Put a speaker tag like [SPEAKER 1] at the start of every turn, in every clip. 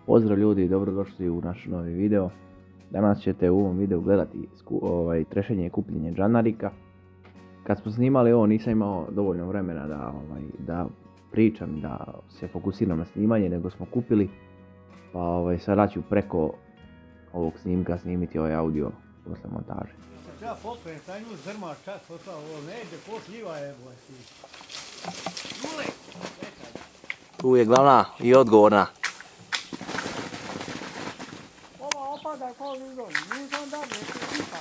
[SPEAKER 1] Pozdrav ljudi, dobrodošli u naš novi video. Danas ćete u ovom videu gledati trešenje i kupljenje džanarika. Kad smo snimali ovo nisam imao dovoljno vremena da pričam, da se fokusiram na snimanje, nego smo kupili. Pa sada ću preko ovog snimka snimiti ovaj audio posle montaže.
[SPEAKER 2] Treba pokrenuti, taj nju zrma čas poslao, ovo ne ide, posljiva je bolesti.
[SPEAKER 3] Tu je glavna i odgovorna.
[SPEAKER 2] Ova opada kao nizom, nisam da ne se tipa.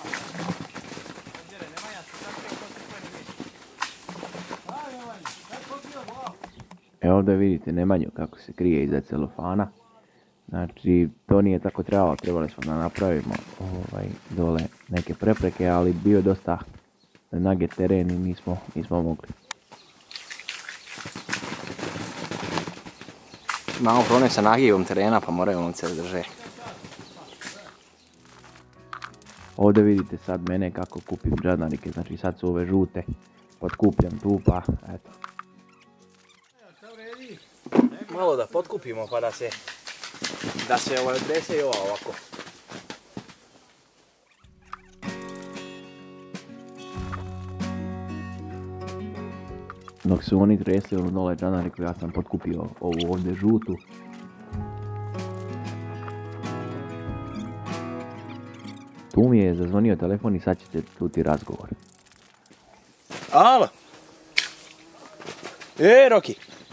[SPEAKER 1] Evo ovdje vidite Nemanju kako se krije iza celofana. Znači to nije tako trebalo, trebali smo da napravimo dole neke prepreke, ali bio je dosta nugget teren i nismo mogli.
[SPEAKER 3] Imamo problem sa nagivom terena pa moraju momce da drže.
[SPEAKER 1] Ovdje vidite sad mene kako kupim džanarike, znači sad su ove žute, potkupljam tu pa eto.
[SPEAKER 3] Malo da potkupimo pa da se odrese i ova ovako.
[SPEAKER 1] Dok su oni tresli ono dole džanariku, ja sam potkupio ovu ovdje žutu. Tu mi je zazvonio telefon i sad ćete čuti razgovor.
[SPEAKER 3] Alo! Roki!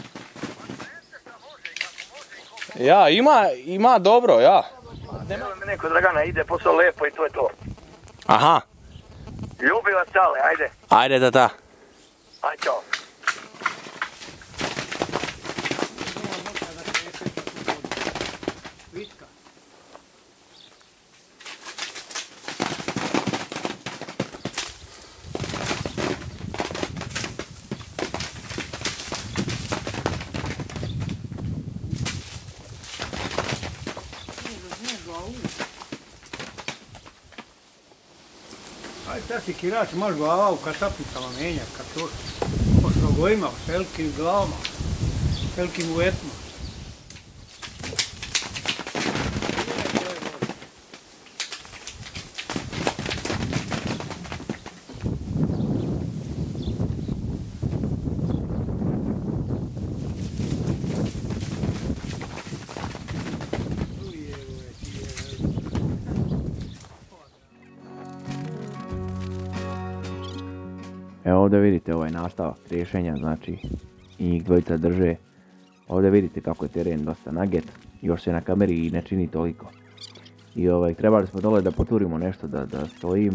[SPEAKER 3] Ja, ima dobro, ja.
[SPEAKER 4] Evo mi neko Dragana ide, posao lepo i to je to.
[SPEAKER 3] Aha.
[SPEAKER 4] Ljubi vas Čale, ajde.
[SPEAKER 3] Ajde, tata.
[SPEAKER 4] Aj, čao.
[SPEAKER 2] Aj, sad si kirač, imaš glava u katapnicama menjat, kad to po strogojima, s velikim glavama, s velikim uvetima.
[SPEAKER 1] Evo ovdje vidite ovaj nastavak rješenja, znači i njih dvojica drže. Ovdje vidite kako je teren dosta nugget, još se na kameri i ne čini toliko. I trebali smo dole da poturimo nešto da stoji,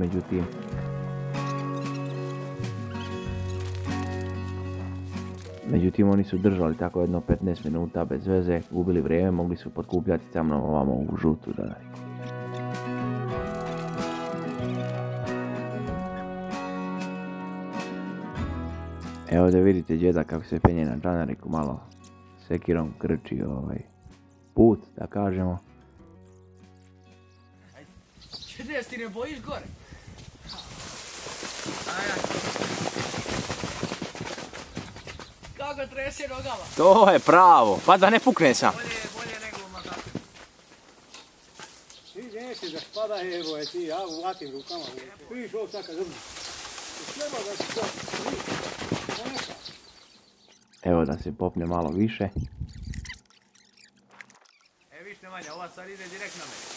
[SPEAKER 1] međutim oni su držali tako jedno 15 minuta bez veze, gubili vrijeme, mogli su potkupljati samo ovamo u žutu džanariku. Evo ovdje vidite djeda kako se penje na džanariku, malo sekirom krči put, da kažemo.
[SPEAKER 5] Čudeš, ti ne bojiš gore? Kako trese nogama?
[SPEAKER 3] To je pravo, pa da ne pukne sam.
[SPEAKER 5] Bolje nego u magazinu.
[SPEAKER 2] Ti neće da spada, evo je ti, ja uvatim rukama. Vidiš ovo sad kad zrni. Treba da se to poneka.
[SPEAKER 1] Evo da se popne malo više.
[SPEAKER 5] Viš Nemanja, ova sad ide direkt na mene.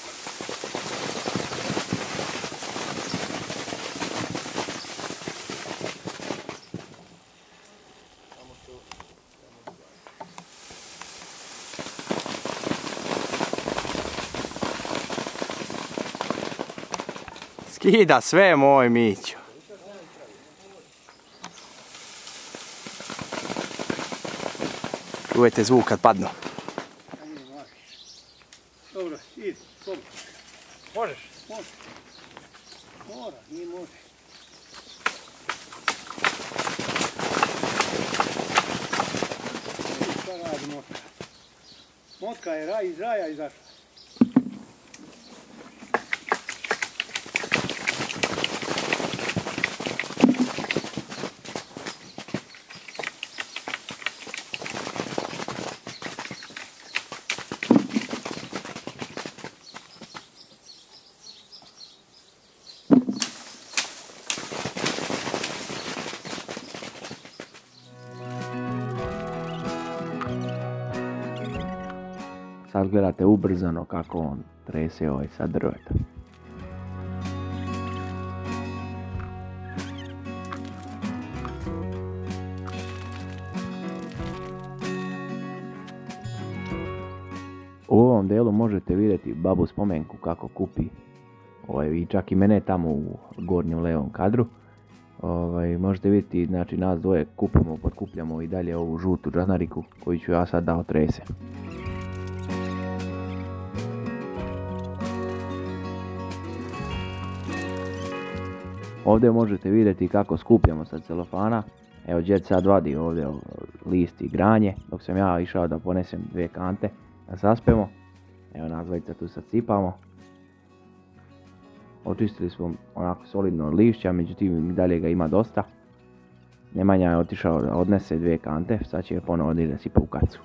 [SPEAKER 3] Skida sve moj Mićo. Čujete zvuk kad padnu.
[SPEAKER 2] Dobro, idi, dobro.
[SPEAKER 5] Možeš?
[SPEAKER 2] Može. Mora, nije može. Šta radi motka? Motka je iz raja izašla.
[SPEAKER 1] sad gledate ubrzano kako on trese ovaj sad drveta. U ovom delu možete vidjeti babu Spomenku kako kupi. I čak i mene tamo u gornjem levom kadru. Možete vidjeti, znači nas dvoje potkupljamo i dalje ovu žutu džanariku koju ću ja sad dao trese. Ovdje možete vidjeti kako skupljamo sa celofana. Evo djed sad vadi ovdje list i granje, dok sam ja išao da ponesem 2 kante da saspemo. Evo nas dvojica tu sad sipamo. Očistili smo onako solidno od lišća, međutim i dalje ga ima dosta. Nemanja je otišao da odnese 2 kante, sad će je ponovo oditi da sipa u kacu.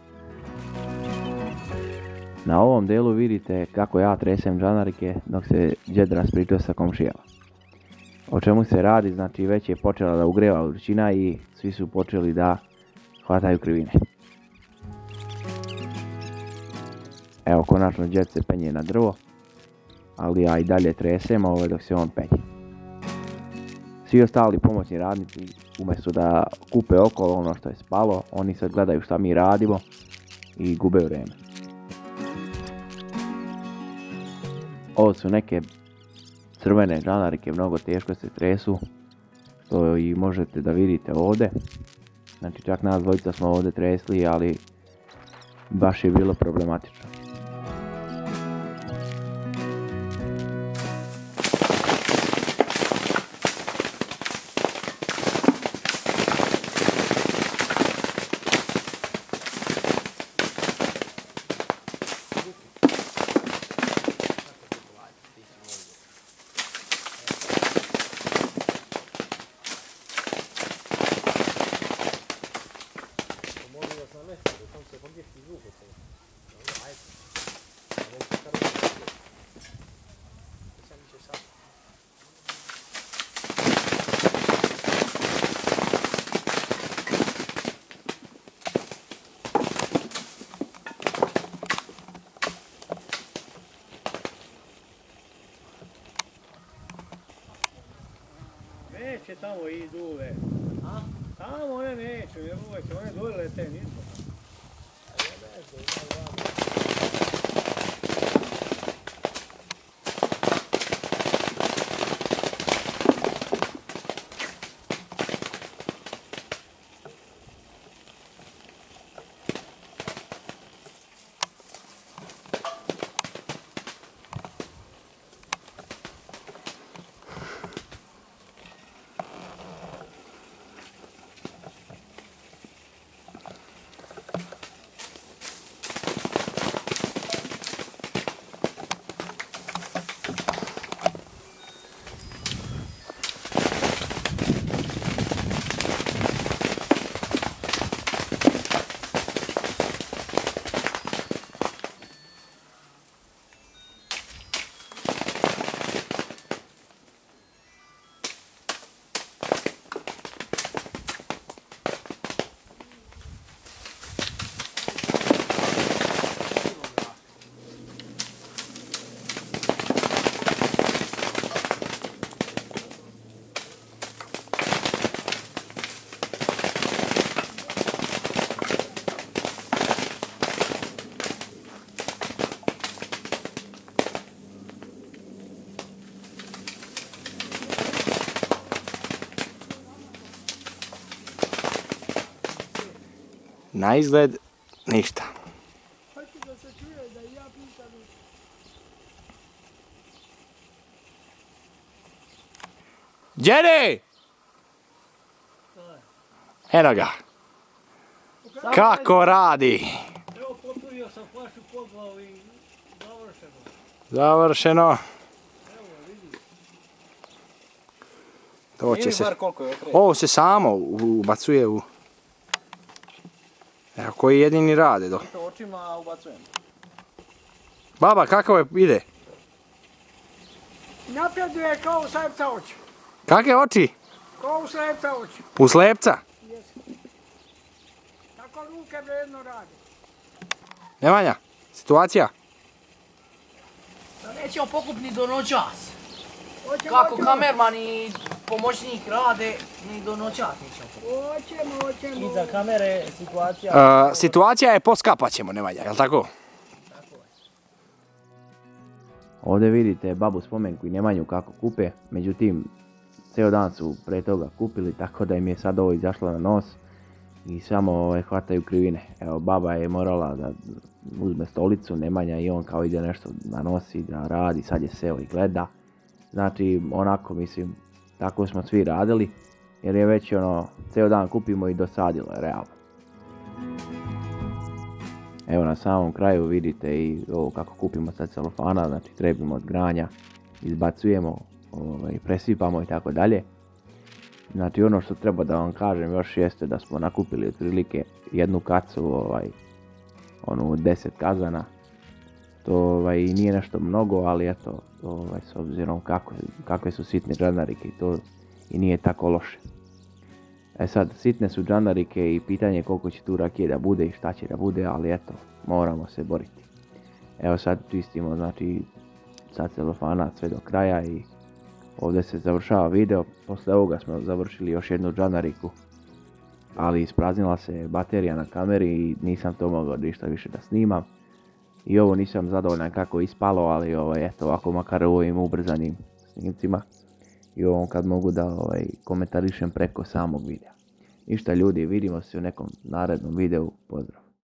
[SPEAKER 1] Na ovom delu vidite kako ja tresem džanarike dok se djed raspričao sa komšijama. O čemu se radi, znači već je počela da ugreva vrućina i svi su počeli da hvataju krivine. Evo konačno djed se penje na drvo, ali ja i dalje tresem dok se on penje. Svi ostali pomoćni radnici umjesto da kupe okolo ono što je spalo, oni sad gledaju šta mi radimo i gube vrijeme. Ovo su neke crvene džanarike, mnogo teško se tresu, što i možete da vidite ovdje. Znači čak nas dvojica smo ovdje tresli, ali baš je bilo problematično.
[SPEAKER 2] Neće tamo idu ove. Tamo one neće, jer uvek one dole lete nisko.
[SPEAKER 3] Na izgled ništa. Djede! Eno ga. Kako radi?
[SPEAKER 2] Evo popunio sam flašu po glavu i završeno.
[SPEAKER 3] Završeno.
[SPEAKER 2] Evo vidi.
[SPEAKER 3] To će se... Ovo se samo ubacuje u... Evo koji jedini rade do.
[SPEAKER 5] Očima ubacujem.
[SPEAKER 3] Baba, kako je ide?
[SPEAKER 2] Napreduje kao u slepca oči.
[SPEAKER 3] Kakve oči?
[SPEAKER 2] Kao u slepca oči.
[SPEAKER 3] U slepca?
[SPEAKER 2] Tako ruke vredno rade.
[SPEAKER 3] Nemanja, Situacija?
[SPEAKER 6] Da nećemo pokupiti ni do noćas. Kako kamerman i pomoćnik rade, ni do noćas nećemo pokupiti.
[SPEAKER 2] Hoćemo.
[SPEAKER 6] Iza kamere situacija...
[SPEAKER 3] Situacija je poskapat ćemo, Nemanja, jel tako?
[SPEAKER 1] Ovdje vidite babu Spomenku i Nemanju kako kupe, međutim, cijel dan su pre toga kupili, tako da im je sad ovo izašlo na nos i samo hvataju krivine. Evo, baba je morala da uzme stolicu, Nemanja i on kao ide nešto da nosi, da radi, sad je seo i gleda. Znači, onako, mislim, tako smo svi radili, jer je već cijel dan kupimo i dosadilo je, realno. Evo na samom kraju vidite i ovo kako kupimo sad celofana, znači trebimo od granja, izbacujemo, presipamo i tako dalje. Znači ono što treba da vam kažem još jeste da smo nakupili otprilike jednu kacu, onu 10 kazana. To nije nešto mnogo, ali eto, s obzirom kakve su sitne džandarike i to i nije tako loše. E sad, sitne su džandarike i pitanje koliko će tu rakije da bude i šta će da bude, ali eto, moramo se boriti. Evo sad čistimo, znači, sad celofana sve do kraja i ovdje se završava video. Posle ovoga smo završili još jednu džandariku, ali ispraznila se baterija na kameri i nisam to mogao ništa više da snimam. I ovo nisam zadovoljan kako je ispalo, ali eto, ovako makar u ovim ubrzanim snimcima. I ovom kad mogu da komentarišem preko samog videa. Ništa ljudi, vidimo se u nekom narednom videu, pozdrav.